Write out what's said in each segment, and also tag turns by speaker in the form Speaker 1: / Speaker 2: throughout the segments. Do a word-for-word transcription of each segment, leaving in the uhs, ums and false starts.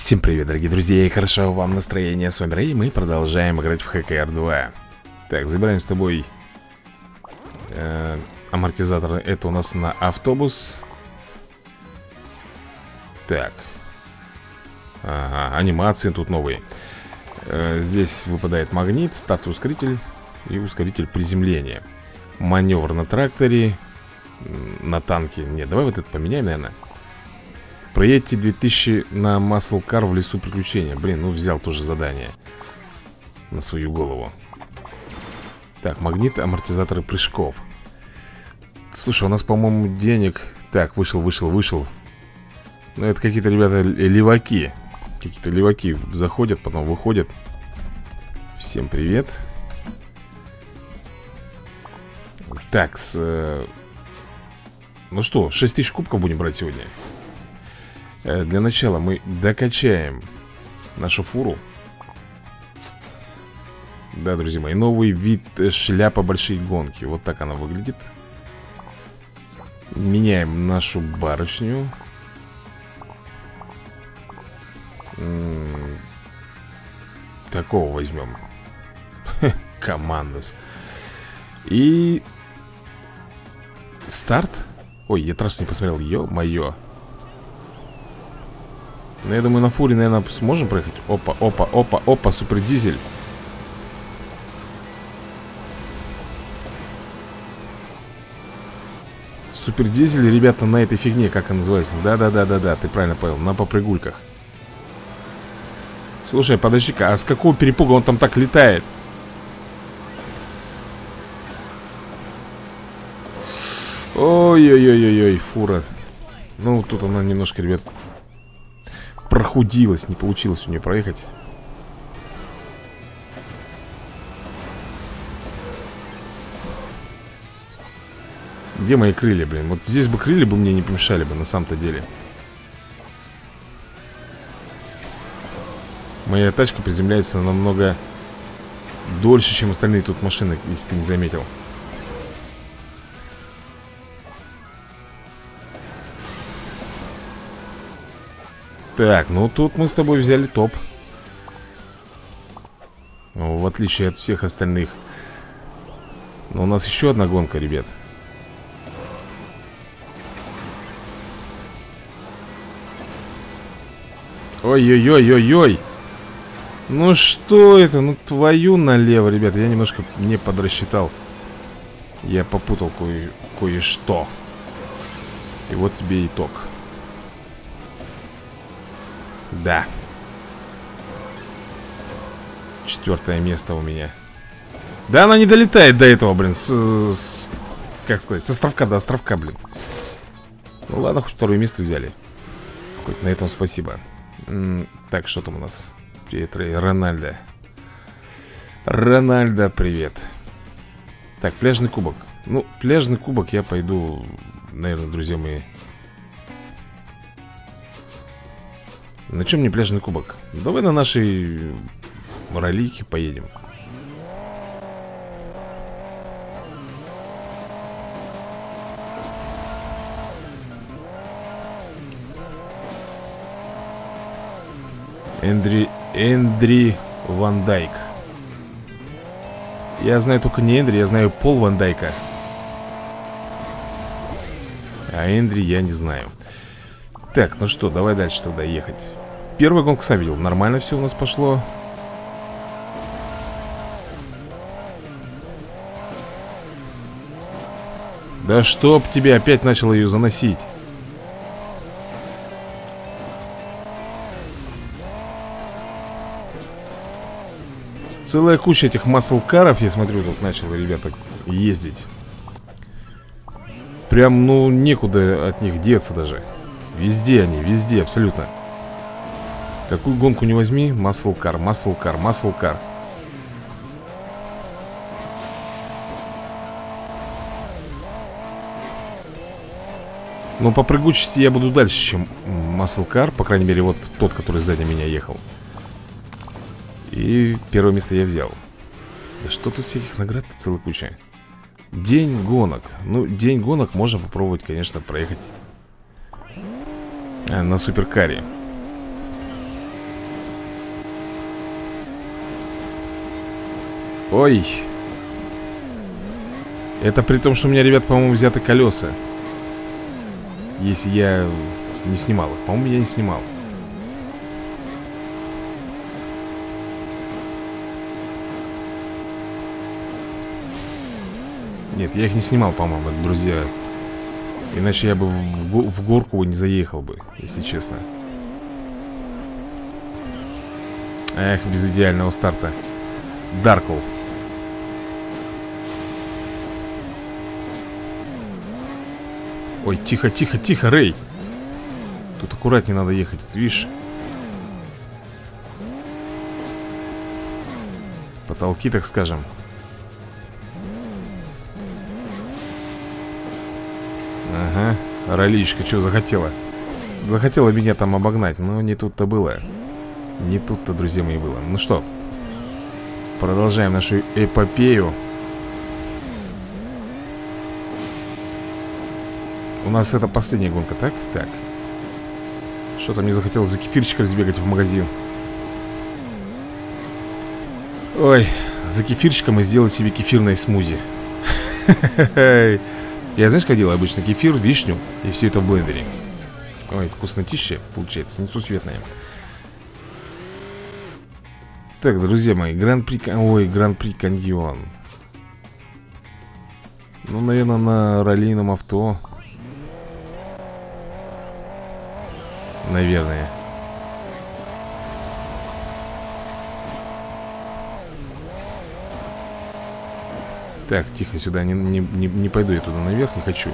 Speaker 1: Всем привет, дорогие друзья, и хорошо вам настроение. С вами Рэй, и мы продолжаем играть в Хэ Кэ Ар два. Так, забираем с тобой э, амортизаторы. Это у нас на автобус. Так. Ага, анимации тут новые. э, Здесь выпадает магнит, стартовый ускоритель и ускоритель приземления. Маневр на тракторе. На танке. Нет, давай вот это поменяем, наверное. Проедьте две тысячи на Muscle Car в лесу приключения. Блин, ну взял тоже задание на свою голову. Так, магнит, амортизаторы прыжков. Слушай, у нас, по-моему, денег... Так, вышел, вышел, вышел. Ну, это какие-то, ребята, леваки. Какие-то леваки заходят, потом выходят. Всем привет. Так, с... Ну что, шесть тысяч кубков будем брать сегодня. Для начала мы докачаем нашу фуру. Да, друзья мои, новый вид шляпа большие гонки. Вот так она выглядит. Меняем нашу барышню. М-м- Такого возьмем. Командос. И... Старт. Ой, я трассу не посмотрел. Ё-моё. Ну, я думаю, на фуре, наверное, сможем проехать. Опа, опа, опа, опа, супер дизель. Супер дизель, ребята, на этой фигне, как она называется. Да-да-да-да-да, ты правильно понял, на попрыгульках. Слушай, подожди-ка, а с какого перепуга он там так летает? Ой-ой-ой-ой-ой, фура. Ну, тут она немножко, ребят, прохудилась, не получилось у нее проехать. Где мои крылья, блин? Вот здесь бы крылья бы мне не помешали бы, на самом-то деле. Моя тачка приземляется намного дольше, чем остальные тут машины, если ты не заметил. Так, ну тут мы с тобой взяли топ. Ну, в отличие от всех остальных. Но у нас еще одна гонка, ребят. Ой-ой-ой-ой-ой. Ну что это? Ну твою налево, ребята. Я немножко не подрасчитал. Я попутал кое- кое-что. И вот тебе итог. Да. Четвертое место у меня. Да она не долетает до этого, блин. С, с, как сказать, с островка до островка, блин. Ну ладно, хоть второе место взяли. Хоть на этом спасибо. М-м, так, что там у нас? Привет, Рэй. Рональдо. Рональдо, привет. Так, пляжный кубок. Ну, пляжный кубок я пойду, наверное, друзья мои. На чем мне пляжный кубок? Давай на нашей ролике поедем. Эндри... Эндри Ван Дайк. Я знаю только не Эндри, я знаю Пол Ван Дайка. А Эндри я не знаю. Так, ну что, давай дальше тогда ехать. Первая гонка, сам видел, нормально все у нас пошло. Да чтоб тебе опять начало ее заносить. Целая куча этих маслкаров, я смотрю, тут начало, ребята, ездить. Прям, ну, некуда от них деться даже. Везде они, везде, абсолютно. Какую гонку не возьми, маслкар, маслкар, маслкар. Но по прыгучести я буду дальше, чем маслкар. По крайней мере, вот тот, который сзади меня ехал. И первое место я взял. Да что тут всяких наград целая куча. День гонок. Ну, день гонок можно попробовать, конечно, проехать на суперкаре. Ой. Это при том, что у меня, ребят, по-моему, взяты колеса. Если я не снимал их. По-моему, я не снимал. Нет, я их не снимал, по-моему, друзья. Иначе я бы в, в горку не заехал бы, если честно. Эх, без идеального старта. Даркл. Ой, тихо, тихо, тихо, Рэй. Тут аккуратнее надо ехать, ты видишь? Потолки, так скажем. Ага, роличка, что захотела? Захотела меня там обогнать, но не тут-то было. Не тут-то, друзья мои, было. Ну что, продолжаем нашу эпопею. У нас это последняя гонка, так? Так. Что-то мне захотелось за кефирчиком сбегать в магазин. Ой, за кефирчиком и сделать себе кефирное смузи. Я, знаешь, как делаю обычно? Кефир, вишню и все это в блендере. Ой, вкуснотища получается, несусветное. Так, друзья мои, Гран-при... Ой, Гран-при Каньон. Ну, наверное, на раллийном авто. Наверное. Так, тихо, сюда не, не, не, не пойду я туда наверх, не хочу.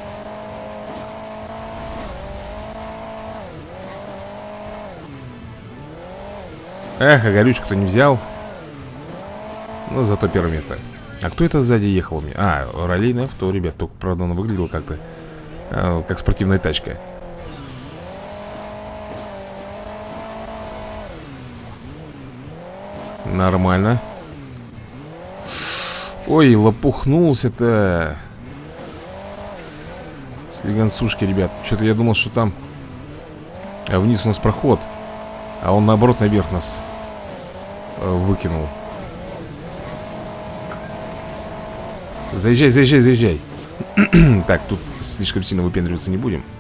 Speaker 1: Эх, а горючку-то не взял. Но зато первое место. А кто это сзади ехал у меня? А, раллийное авто, ребят. Только, правда, оно выглядело как-то э, как спортивная тачка. Нормально. Ой, лопухнулся-то. Слегонцушки, ребят. Что-то я думал, что там а вниз у нас проход. А он, наоборот, наверх нас э, выкинул. Заезжай, заезжай, заезжай. Так, тут слишком сильно выпендриваться не будем.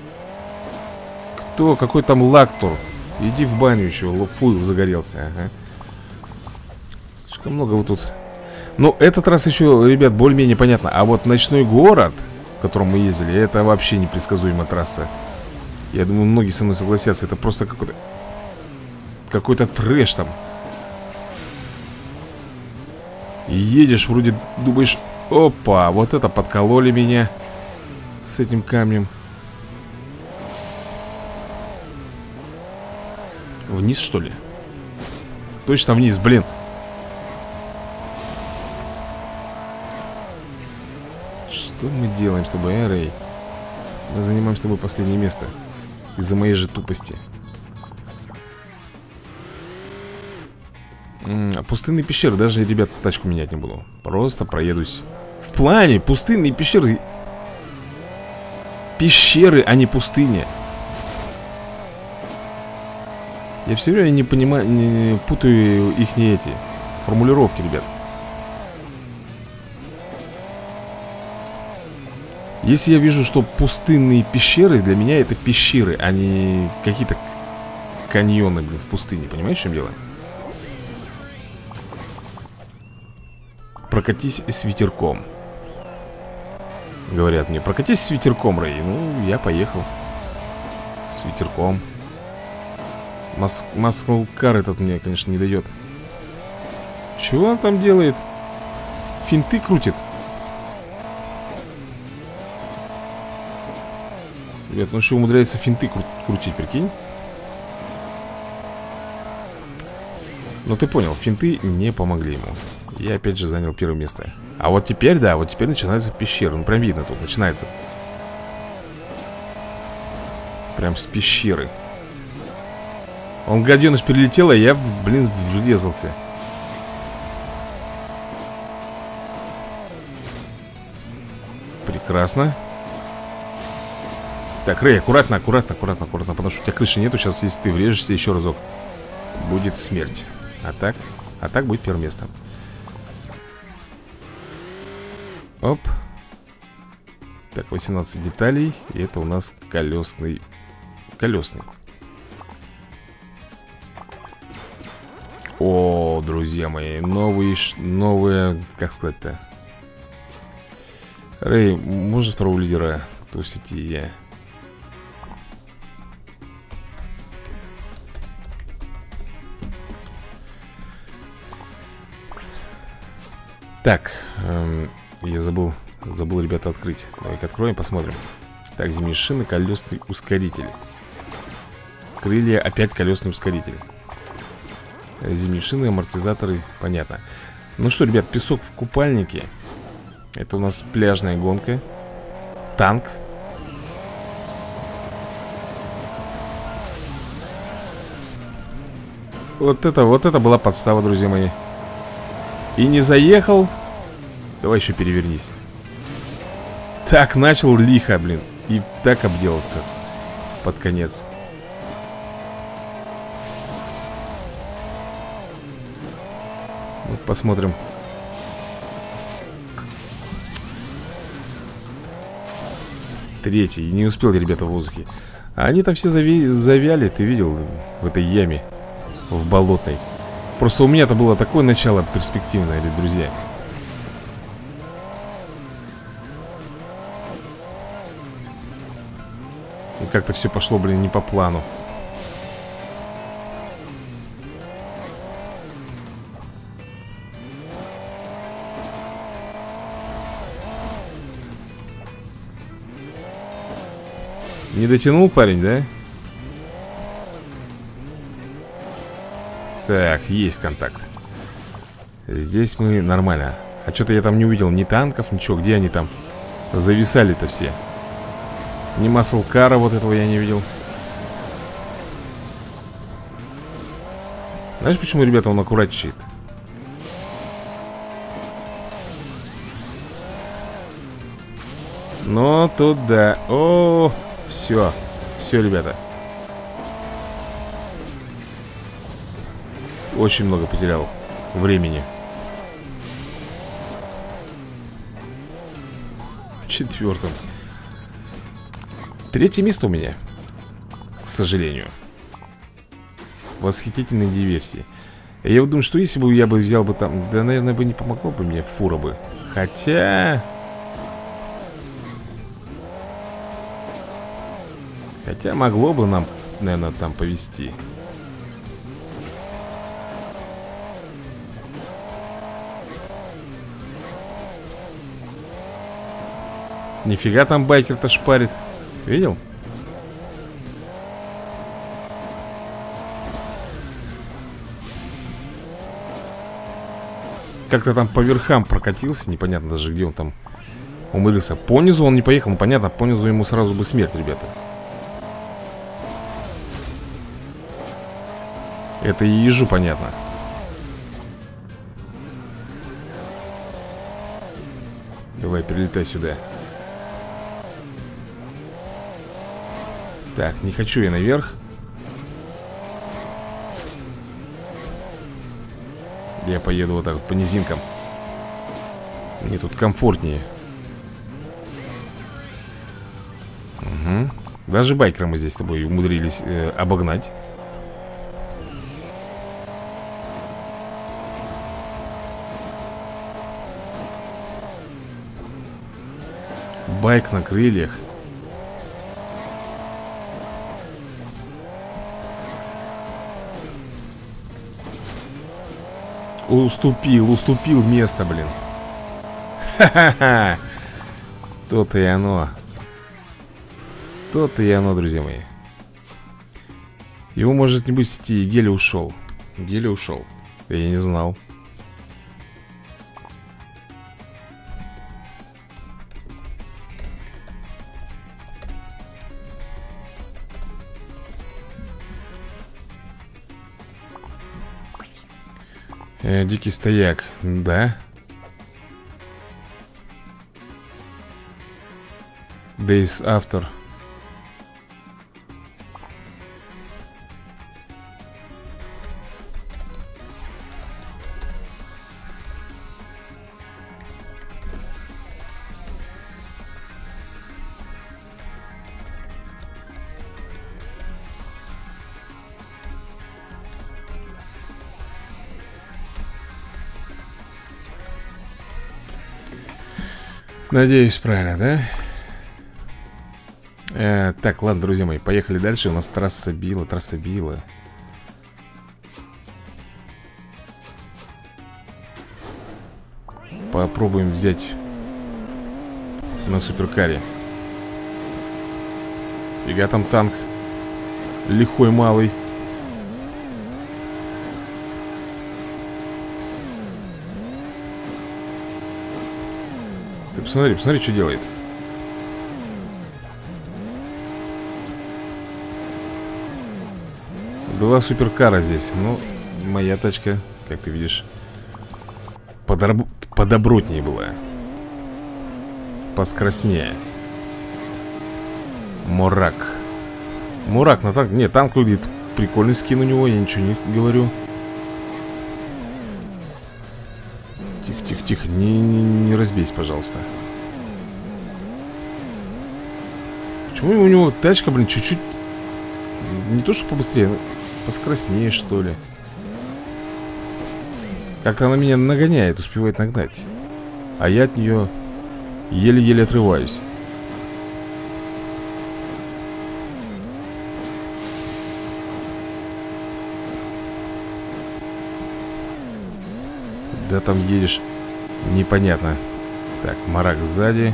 Speaker 1: Кто? Какой там лактор? Иди в баню еще. Фу, загорелся. Ага. Слишком много вот тут. Ну, этот раз еще, ребят, более-менее понятно. А вот ночной город, в котором мы ездили, это вообще непредсказуемая трасса. Я думаю, многие со мной согласятся. Это просто какой-то Какой-то трэш там. И едешь, вроде думаешь: опа, вот это подкололи меня с этим камнем. Вниз, что ли? Точно вниз, блин. Что мы делаем с тобой, а, Рэй? Мы занимаем с тобой последнее место из-за моей же тупости. М -м, пустынные пещеры. Даже, ребят, тачку менять не буду. Просто проедусь. В плане пустынные пещеры. Пещеры, а не пустыня. Я все время не понимаю, не, путаю их не эти формулировки, ребят. Если я вижу, что пустынные пещеры, для меня это пещеры, а не какие-то каньоны, блин, в пустыне. Понимаешь, в чем дело? Прокатись с ветерком. Говорят мне, прокатись с ветерком, Рэй. Ну, я поехал. С ветерком. Мас Маскл-кар этот мне, конечно, не дает. Чего он там делает? Финты крутит. Ребят, ну что, умудряется финты кру крутить, прикинь? Ну ты понял, финты не помогли ему. Я опять же занял первое место. А вот теперь, да, вот теперь начинается пещера. Ну прям видно тут, начинается. Прям с пещеры. Он, гаденыш, перелетел, а я, блин, врезался. Прекрасно. Так, Рэй, аккуратно, аккуратно, аккуратно, аккуратно. Потому что у тебя крыши нету. Сейчас, если ты врежешься еще разок, будет смерть. А так, а так будет первое место. Оп. Так, восемнадцать деталей. И это у нас колесный. Колесный. О, друзья мои, новые, новые, как сказать-то. Рэй, можно второго лидера? Кто в сети я? Так, эм, я забыл, забыл, ребята, открыть. Давай-ка откроем, посмотрим. Так, зимние шины, колесный ускоритель. Крылья, опять колесный ускоритель. Зимние шины, амортизаторы, понятно. Ну что, ребят, песок в купальнике. Это у нас пляжная гонка. Танк. Вот это, вот это была подстава, друзья мои. И не заехал. Давай еще перевернись. Так, начал лихо, блин. И так обделаться под конец. Ну, посмотрим. Третий. Не успел, ребята, в воздухе. А они там все зави... завяли, ты видел, в этой яме. В болотной. Просто у меня-то было такое начало перспективное, друзья. И как-то все пошло, блин, не по плану. Не дотянул парень, да? Так, есть контакт. Здесь мы нормально. А что-то я там не увидел ни танков, ничего. Где они там зависали-то все? Ни маслкара вот этого я не видел. Знаешь, почему, ребята, он аккуратничает? Ну, тут да. О, все. Все, ребята. Очень много потерял времени. Четвертым. Третье место у меня, к сожалению. Восхитительные диверсии. Я вот думаю, что если бы я бы взял бы там... Да, наверное, бы не помогло бы мне, фура бы. Хотя... Хотя могло бы нам, наверное, там повезти. Нифига там байкер-то шпарит. Видел? Как-то там по верхам прокатился. Непонятно даже, где он там умылился. По низу он не поехал. Ну понятно, по низу ему сразу бы смерть, ребята. Это и ежу понятно. Давай, перелетай сюда. Так, не хочу я наверх. Я поеду вот так вот по низинкам. Мне тут комфортнее. Угу. Даже байкера мы здесь с тобой умудрились э, обогнать. Байк на крыльях. Уступил, уступил место, блин. Ха-ха-ха. То-то и оно. То-то и оно, друзья мои. Его может не быть в сети, и Геля ушел. Геля ушел. Я не знал. Э, дикий стояк, да. Days After. Надеюсь, правильно, да? э, Так, ладно, друзья мои, поехали дальше. У нас трасса била, трасса била. Попробуем взять на суперкаре. Фига там танк. Лихой малый. Ты посмотри, посмотри, что делает. Два суперкара здесь. Ну, моя тачка, как ты видишь, подорб... подобротнее была. Поскроснее. Морак. Мурак на танк. Нет, танк выглядит прикольный скин у него. Я ничего не говорю. Тихо, тихо, тихо. Не, не, не разбейся, пожалуйста. Почему у него тачка, блин, чуть-чуть не то что побыстрее, но поскроснее, что ли. Как-то она меня нагоняет, успевает нагнать. А я от нее еле-еле отрываюсь. Да там едешь, непонятно. Так, Марак сзади.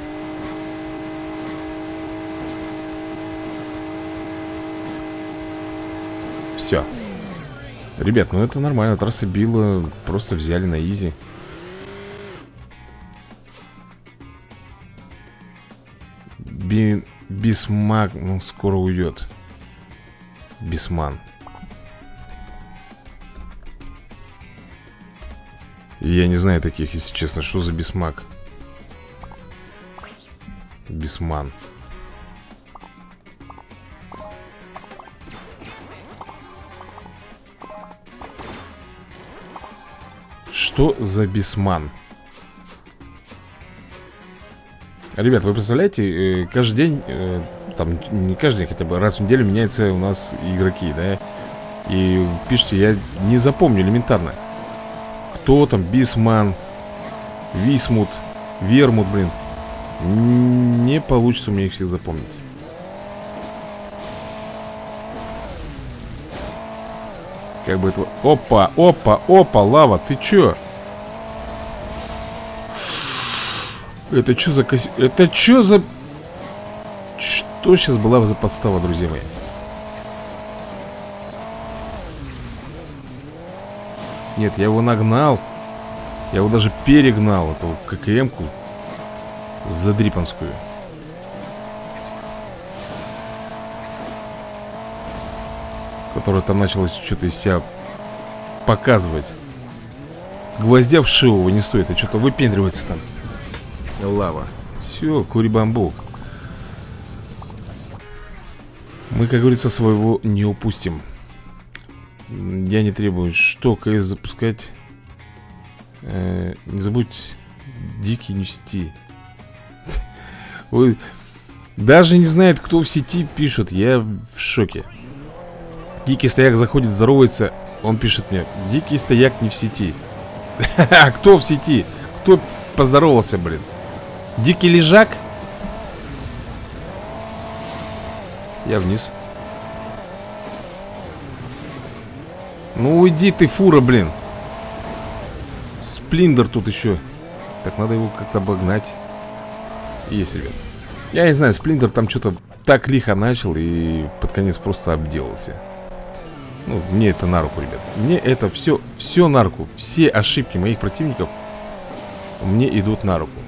Speaker 1: Все. Ребят, ну это нормально. Трасса била, просто взяли на изи. Би... Бисмак, ну скоро уйдет. Бисман. Я не знаю таких, если честно. Что за Бисмак? Бисман. Что за Бисман? Ребят, вы представляете, каждый день, там не каждый день, хотя бы раз в неделю меняются у нас игроки, да? И пишите, я не запомню элементарно. Кто там? Бисман, Висмут, Вермут, блин. Не получится у меня их всех запомнить. Как бы это... Опа, опа, опа, лава, ты чё? Это чё за... Кос... Это чё за... Что сейчас была за подстава, друзья мои? Нет, я его нагнал. Я его даже перегнал. Эту ККМ-ку задрипанскую. Которая там начала что-то из себя показывать. Гвоздя вшивого не стоит. А что-то выпендривается там. Лава. Все, кури-бамбук. Мы, как говорится, своего не упустим. Я не требую. Что, КС запускать? Э, не забудь дикий не сети. Вы даже не знает, кто в сети пишет. Я в шоке. Дикий стояк заходит, здоровается. Он пишет мне: дикий стояк не в сети. А кто в сети? Кто поздоровался, блин? Дикий лежак? Я вниз. Ну уйди ты, фура, блин. Сплиндер тут еще. Так, надо его как-то обогнать. Есть, ребят. Я не знаю, Сплиндер там что-то так лихо начал и под конец просто обделался. Ну, мне это на руку, ребят. Мне это все, все на руку. Все ошибки моих противников мне идут на руку.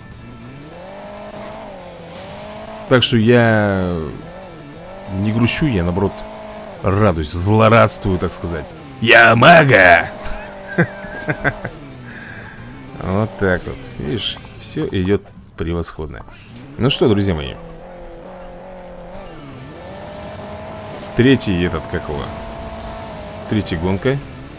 Speaker 1: Так что я не грущу, я наоборот радуюсь, злорадствую, так сказать. Я мага! Вот так вот. Видишь, все идет превосходно. Ну что, друзья мои, третий этот, как его? Третья гонка.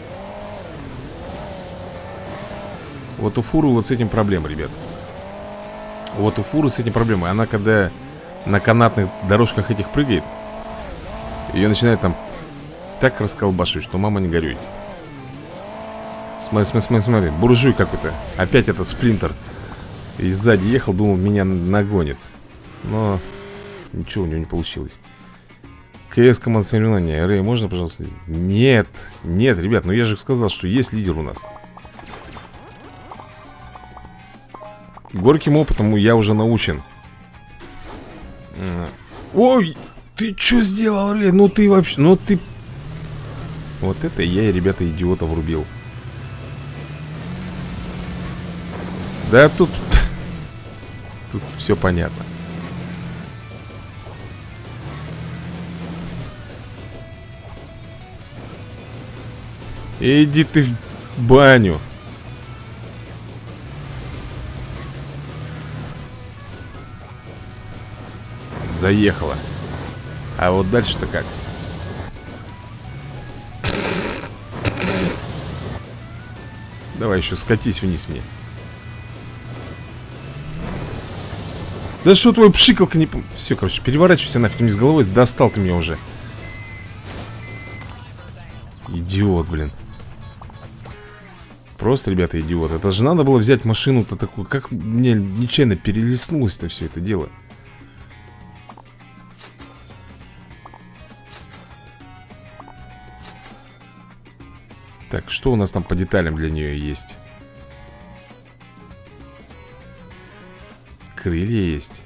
Speaker 1: Вот у фуры вот с этим проблема, ребят. Вот у фуры с этим проблема. Она когда на канатных дорожках этих прыгает, ее начинает там так расколбашивать, что мама не горюй. Смотри, смотри, смотри, смотри. Буржуй какой-то. Опять этот Сплинтер И сзади ехал, думал, меня нагонит. Но ничего у него не получилось. КС команд соревнования. Рэй, можно, пожалуйста? Нет, нет, ребят, ну я же сказал, что есть лидер у нас. Горьким опытом я уже научен. Ой, ты что сделал, Рэй? Ну ты вообще, ну ты... Вот это я и, ребята, идиота врубил. Да тут... Тут все понятно. Иди ты в баню. Заехала. А вот дальше-то как? Давай еще скатись вниз мне. Да что твой пшикалка не... Все, короче, переворачивайся нафиг мне с головой. Достал ты меня уже. Идиот, блин. Просто, ребята, идиот. Это же надо было взять машину-то такую. Как мне нечаянно перелистнулось-то все это дело. Так, что у нас там по деталям для нее есть? Крылья есть.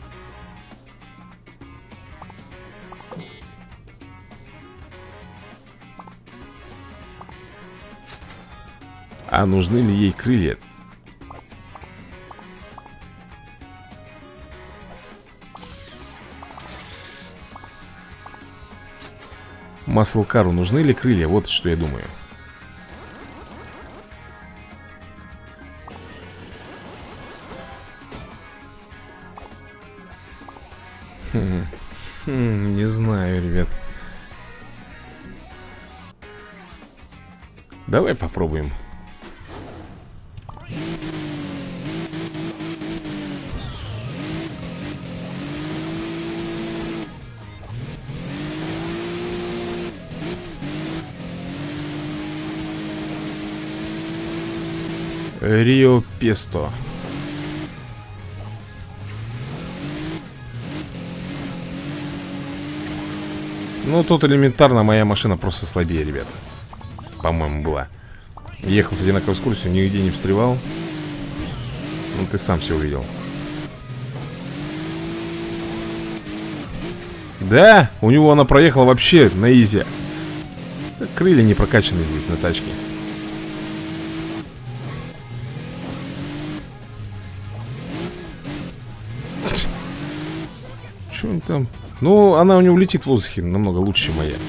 Speaker 1: А нужны ли ей крылья? Маслкару нужны ли крылья? Вот что я думаю. Хм, хм, не знаю, ребят. Давай попробуем. Рио Песто. Ну, тут элементарно моя машина просто слабее, ребят. По-моему, была. Ехал с одинаковой скоростью, нигде не встревал. Ну, ты сам все увидел. Да, у него она проехала вообще на изи. Крылья не прокачаны здесь на тачке. Что он там? Ну, она у него летит в воздухе намного лучше, чем моя.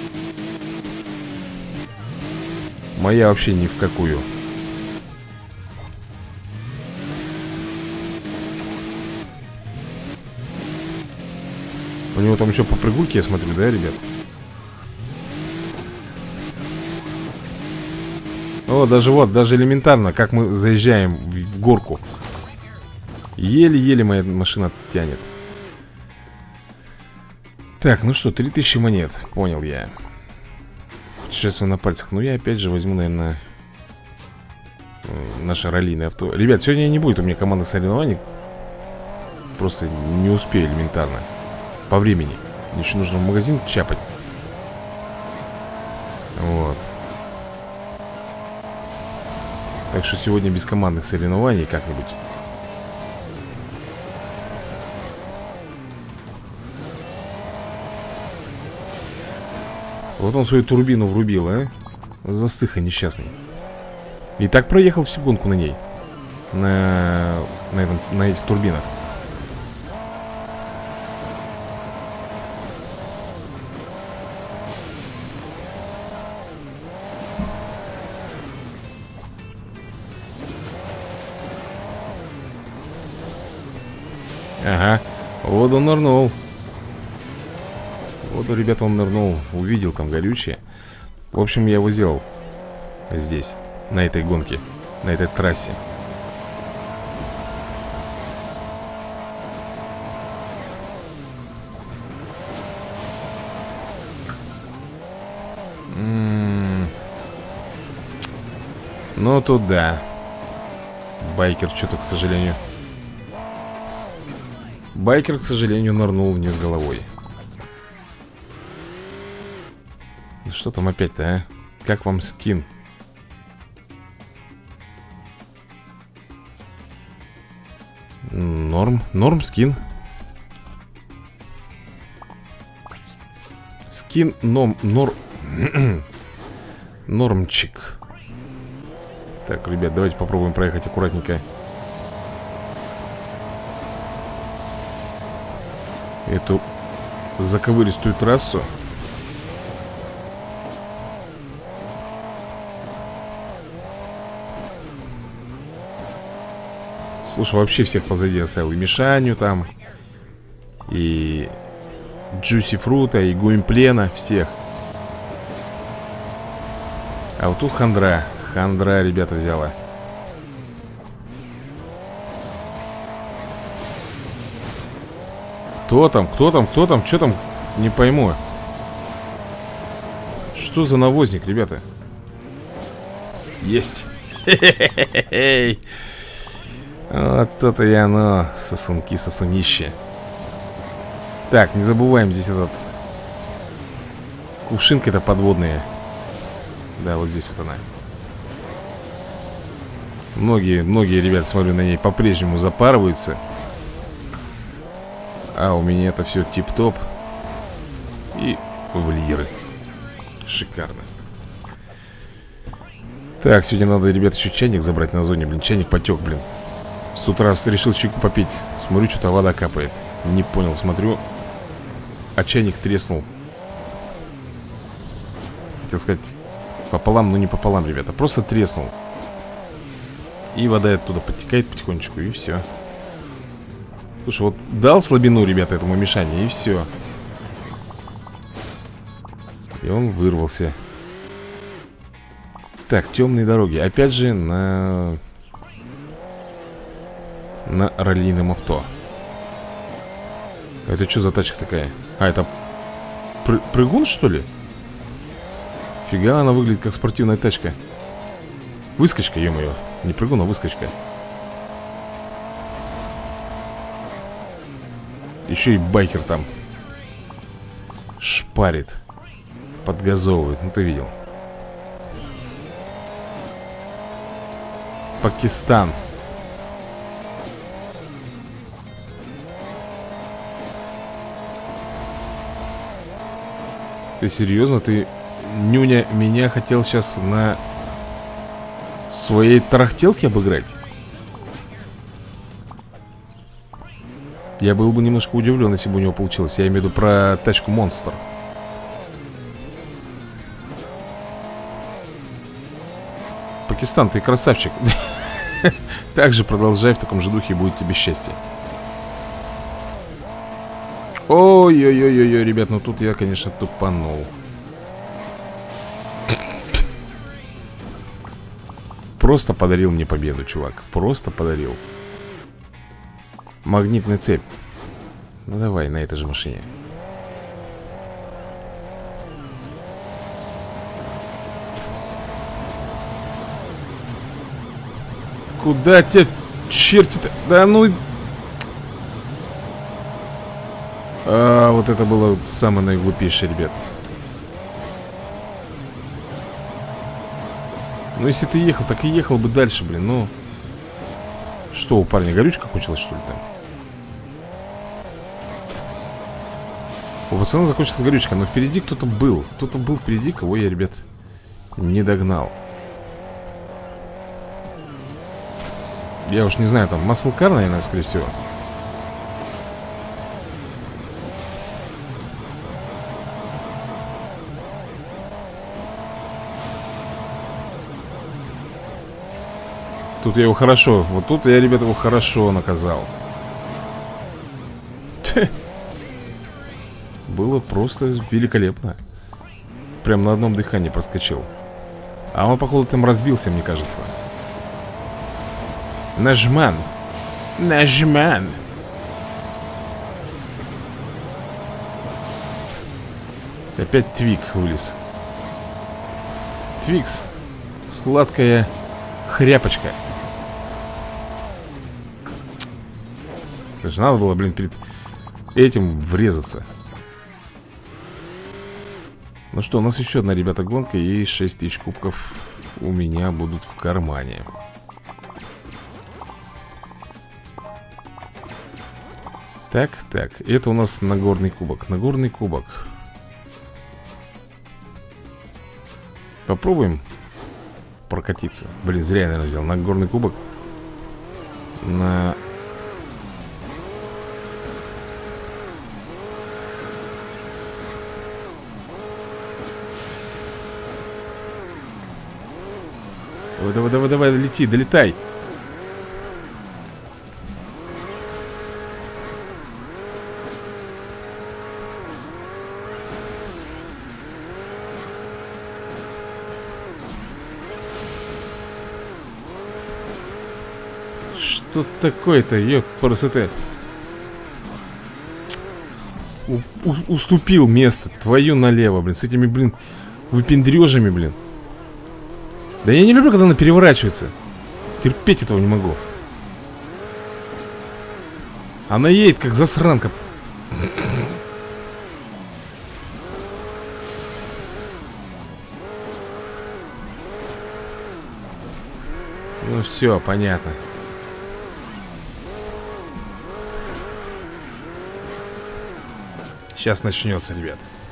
Speaker 1: Моя вообще ни в какую. У него там еще по прыгульке, я смотрю, да, ребят? О, даже вот, даже элементарно, как мы заезжаем в горку. Еле-еле моя машина тянет. Так, ну что, три тысячи монет, понял я. Путешествие на пальцах. Ну, я опять же возьму, наверное, наше раллийное авто. Ребят, сегодня не будет у меня команды соревнований. Просто не успею элементарно. По времени. Мне еще нужно в магазин чапать. Вот. Так что сегодня без командных соревнований как-нибудь. Вот он свою турбину врубил, а? Засыха несчастный. И так проехал всю гонку на ней. На, на, этом, на этих турбинах. Ага, вот он нырнул. Вот, ребята, он нырнул. Увидел там горючее. В общем, я его сделал здесь, на этой гонке, на этой трассе. М-м-м. Ну, тут да. Байкер что-то, к сожалению, Байкер, к сожалению, нырнул вниз головой. Что там опять-то, а? Как вам скин? Норм, норм скин. Скин ном, нор... Нормчик. Так, ребят, давайте попробуем проехать аккуратненько эту заковыристую трассу. Слушай, вообще всех позади оставил. И Мишаню там, и Джуси Фрута, и Гуимплена. Всех. А вот тут хандра. Хандра, ребята, взяла. Кто там, кто там, кто там, что там? Не пойму. Что за навозник, ребята? Есть. Хе-хе-хе-хе. Вот то-то и оно. Сосунки, сосунище. Так, не забываем здесь этот кувшинка-то подводная. Да, вот здесь вот она. Многие, многие ребята, смотрю, на ней по-прежнему запарываются. А у меня это все тип-топ. И вольеры. Шикарно. Так, сегодня надо, ребята, еще чайник забрать на зоне. Блин, чайник потек, блин. С утра решил чайку попить. Смотрю, что-то вода капает. Не понял, смотрю. А чайник треснул. Хотел сказать пополам, но не пополам, ребята. Просто треснул. И вода оттуда подтекает потихонечку, и все. Слушай, вот дал слабину, ребята, этому Мишане, и все. И он вырвался. Так, темные дороги. Опять же на... На раллийном авто. Это что за тачка такая? А, это пры прыгун, что ли? Фига, она выглядит как спортивная тачка. Выскочка, ё-моё. Не прыгун, а выскочка. Еще и байкер там шпарит. Подгазовывает, ну ты видел. Пакистан. Ты серьезно? Ты, нюня, меня хотел сейчас на своей тарахтелке обыграть? Я был бы немножко удивлен, если бы у него получилось. Я имею в виду про тачку Монстр. Пакистан, ты красавчик. Также продолжай в таком же духе, и будет тебе счастье. Ой-ой-ой-ой, ребят, ну тут я, конечно, тупанул. Просто подарил мне победу, чувак. Просто подарил. Магнитная цепь. Ну давай, на этой же машине. Куда тебя черти-то? Да ну... А, вот это было самое наиглупейшее, ребят. Ну, если ты ехал, так и ехал бы дальше, блин, ну... Что, у парня горючка кончилась, что ли, там? У пацана закончилась горючка, но впереди кто-то был. Кто-то был впереди, кого я, ребят, не догнал. Я уж не знаю, там, маслкар, наверное, скорее всего. Тут я его хорошо, вот тут я, ребята, его хорошо наказал. Было просто великолепно. Прям на одном дыхании проскочил. А он, походу, там разбился, мне кажется. Нажман. Нажман. Опять Твик вылез. Твикс. Сладкая хряпочка. Это же надо было, блин, перед этим врезаться. Ну что, у нас еще одна, ребята, гонка. И шесть тысяч кубков у меня будут в кармане. Так, так, это у нас Нагорный кубок. Нагорный кубок. Попробуем прокатиться. Блин, зря я, наверное, взял Нагорный кубок. На... Давай, давай, давай, давай, лети, долетай. Что такое-то, ёпрст. У, у, уступил место, твою налево, блин. С этими, блин, выпендрежами, блин. Да я не люблю, когда она переворачивается. Терпеть этого не могу. Она едет, как засранка. Ну все, понятно. Сейчас начнется, ребят.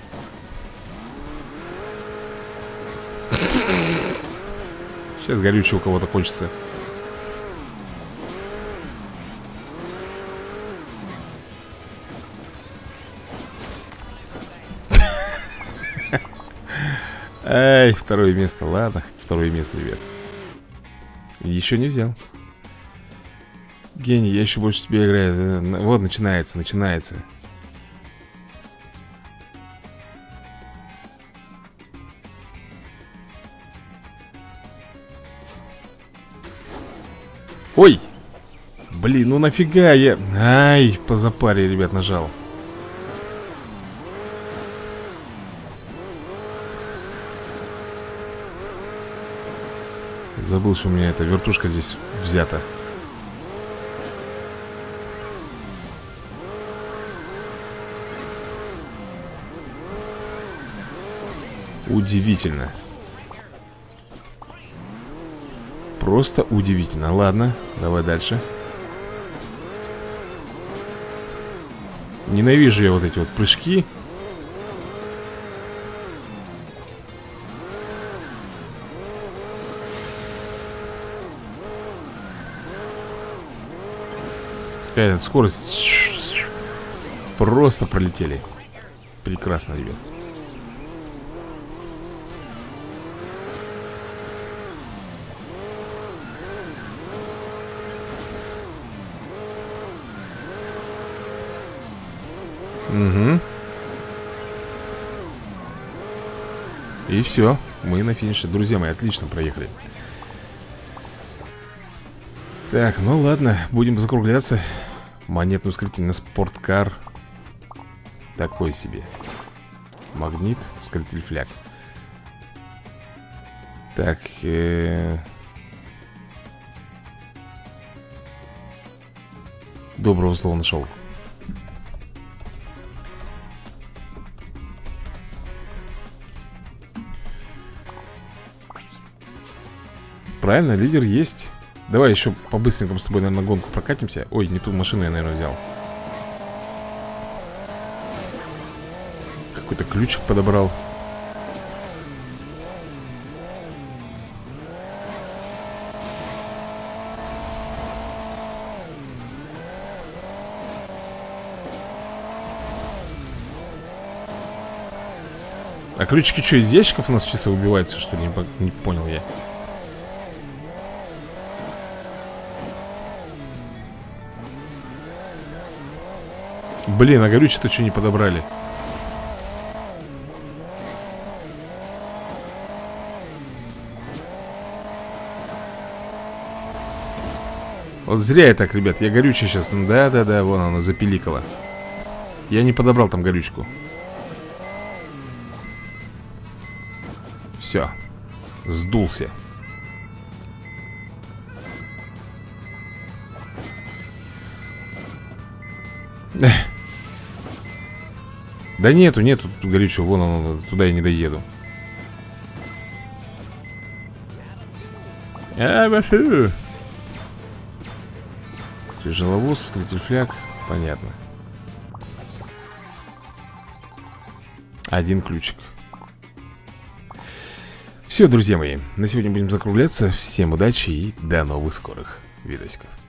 Speaker 1: Сейчас горючее у кого-то кончится. Ай, второе место. Ладно, второе место, ребят. Еще не взял. Гений, я еще больше тебе играю. Вот, начинается, начинается. Ой! Блин, ну нафига я... Ай, по запаре, ребят, нажал. Забыл, что у меня эта вертушка здесь взята. Удивительно. Просто удивительно. Ладно, давай дальше. Ненавижу я вот эти вот прыжки. Какая-то скорость. Просто пролетели. Прекрасно, ребят. Угу. И все, мы на финише. Друзья мои, отлично проехали. Так, ну ладно, будем закругляться. Монетный ускоритель на спорткар. Такой себе. Магнит, ускоритель фляг. Так, э... доброго слова нашел. Правильно, лидер есть. Давай еще по-быстренькому с тобой, наверное, на гонку прокатимся. Ой, не ту машину я, наверное, взял. Какой-то ключик подобрал. А ключики что, из ящиков у нас чисто выбиваются, что ли? Не, не понял я. Блин, а горючее-то что не подобрали? Вот зря я так, ребят. Я горючее сейчас... Да-да-да, вон оно запиликало. Я не подобрал там горючку. Все. Сдулся. Да нету, нету тут горючего. Вон он, туда я не доеду. А, башу. Тяжеловоз, вскрытие фляг. Понятно. Один ключик. Все, друзья мои, на сегодня будем закругляться. Всем удачи и до новых скорых видосиков.